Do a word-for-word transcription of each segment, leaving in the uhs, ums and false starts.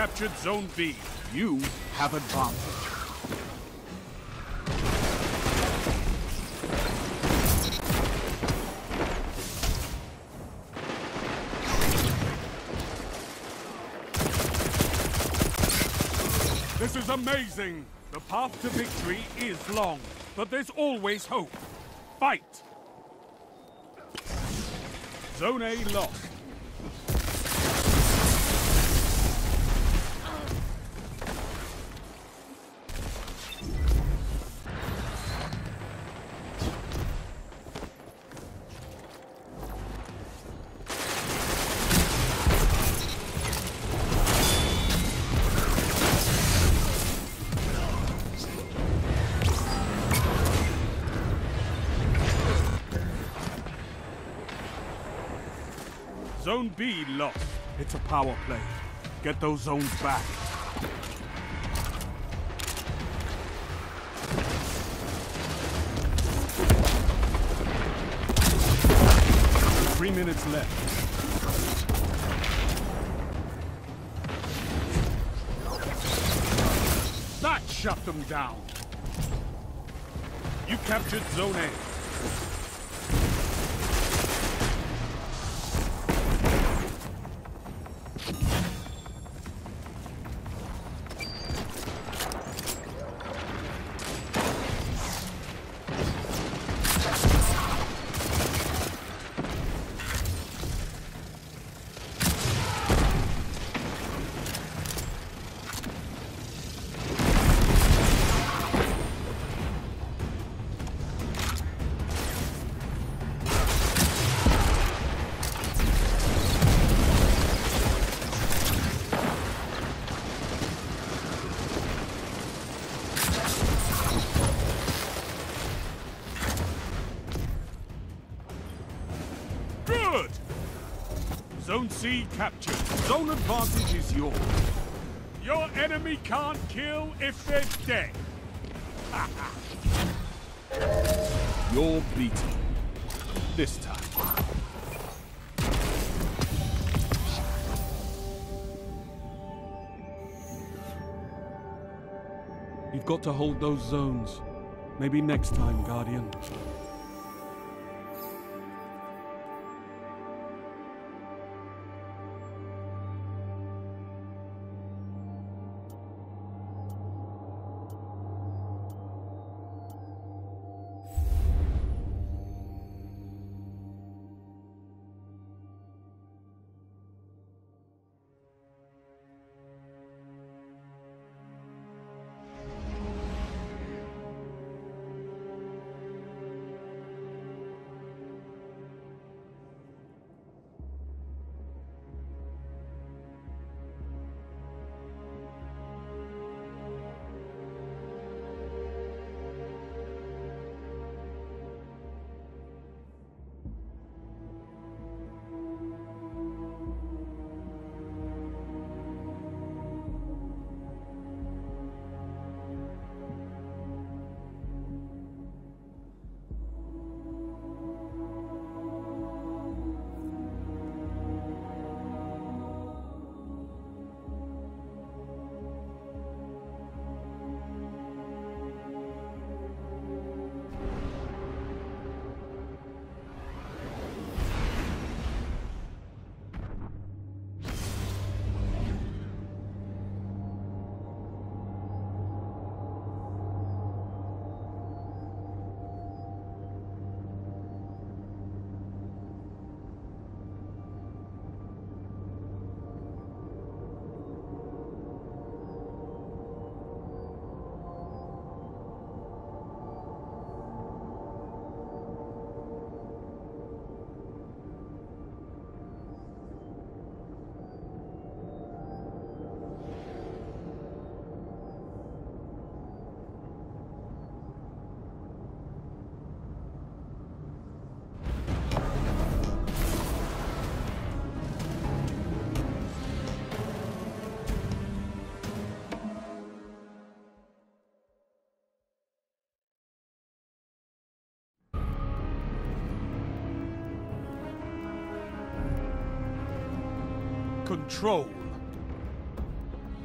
captured Zone B. You have advantage. This is amazing! The path to victory is long, but there's always hope. Fight! Zone A lost. Zone B lost. It's a power play. Get those zones back. Three minutes left. That shut them down. You captured Zone A. Good! Zone C captured. Zone advantage is yours. Your enemy can't kill if they're dead. You're beaten. This time. You've got to hold those zones. Maybe next time, Guardian. Control.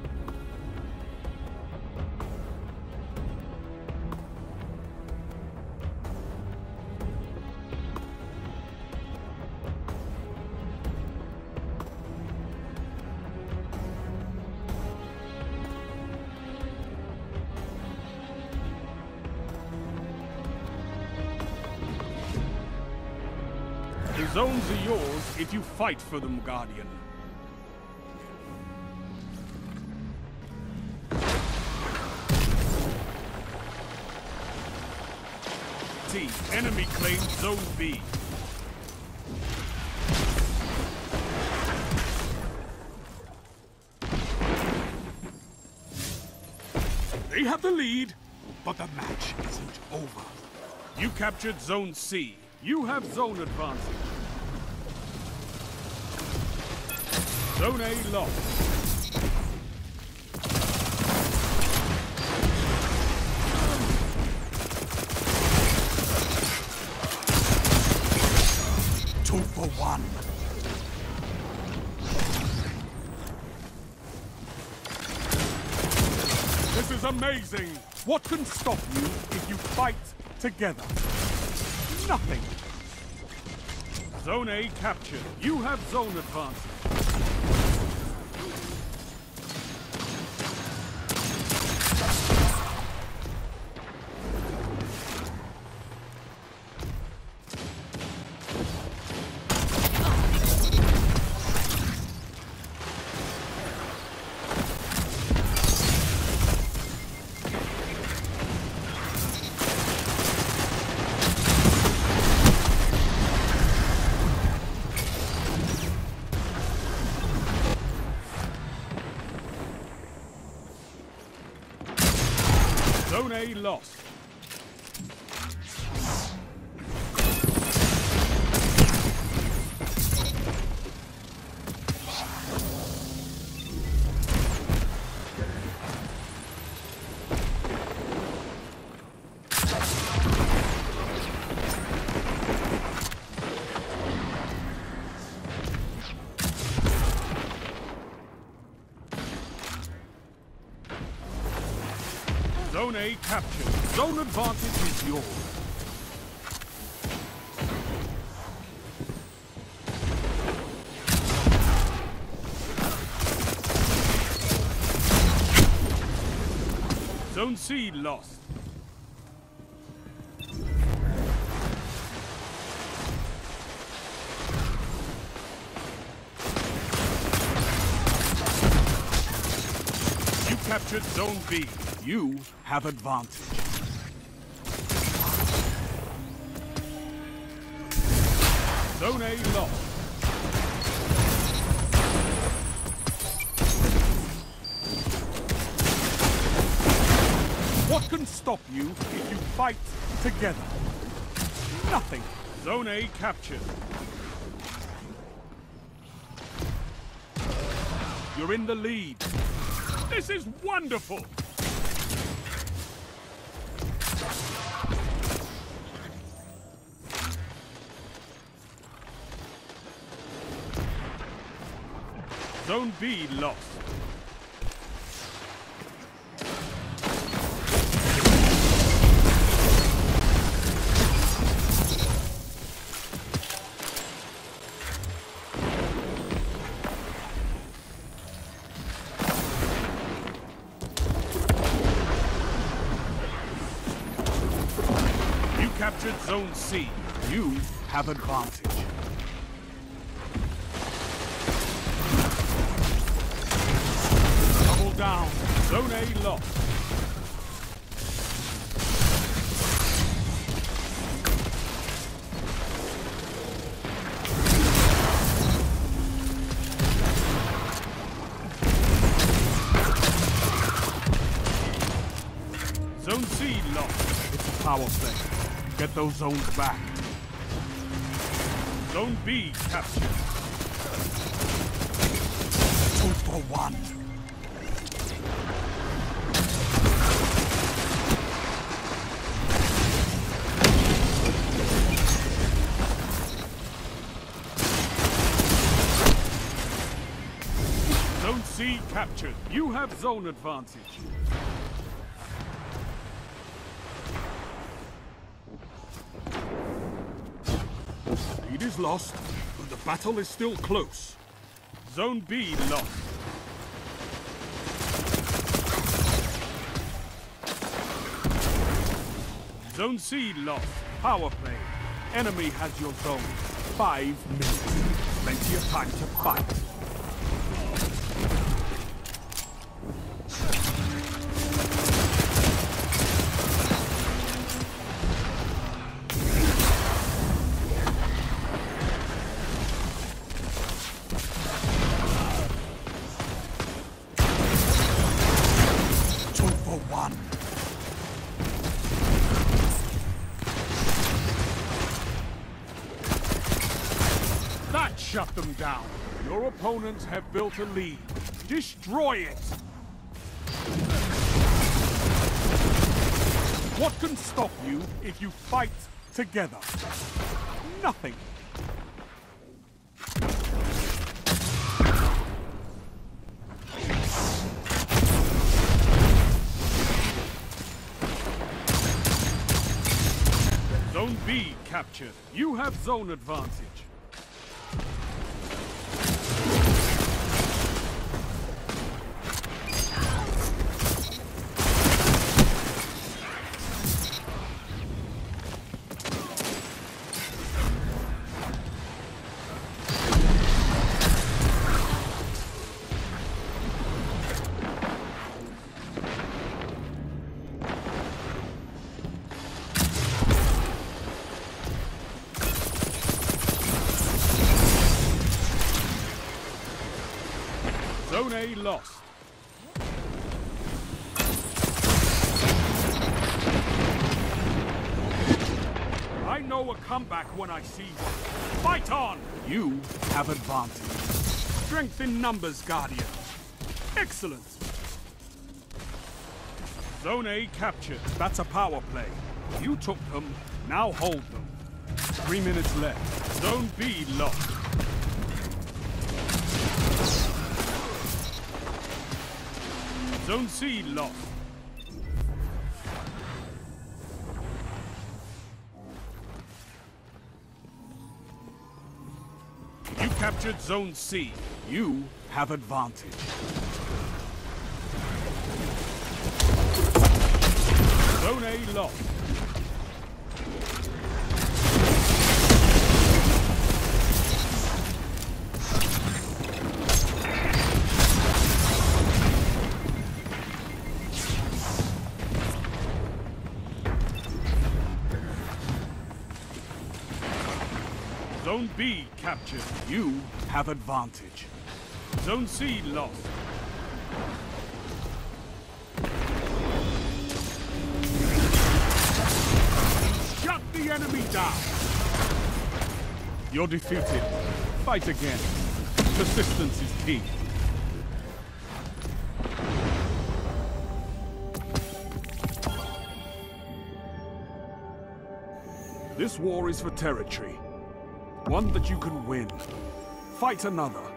Zones are yours if you fight for them, Guardian. T, enemy claims Zone B. They have the lead, but the match isn't over. You captured Zone C. You have zone advantage. Zone A lost. Two for one. This is amazing. What can stop you if you fight together? Nothing. Zone A captured. You have zone advantage. Zone A lost. Zone A captured. Zone advantage is yours. Zone C lost. You captured Zone B. You have advantage. Zone A lost. What can stop you if you fight together? Nothing. Zone A captured. You're in the lead. This is wonderful! Zone B lost. You captured Zone C. You have advantage. Down. Zone A lost. Zone C lost. It's a power play. Get those zones back. Zone B captured. Two for one. Zone C captured. You have zone advantage. Lead is lost, but the battle is still close. Zone B lost. Zone C lost. Power play. Enemy has your zone. five minutes. Plenty of time to fight. Two for one. That shut them down. Your opponents have built a lead. Destroy it! What can stop you if you fight together? Nothing. Zone B captured. You have zone advantage. Zone A lost. I know a comeback when I see one. Fight on! You have advantage. Strength in numbers, Guardian. Excellent. Zone A captured. That's a power play. You took them, now hold them. Three minutes left. Zone B lost. Zone C lost. You captured Zone C. You have advantage. Zone A lost. Zone B captured. You have advantage. Zone C lost. Shut the enemy down. You're defeated. Fight again. Persistence is key. This war is for territory. One that you can win. Fight another.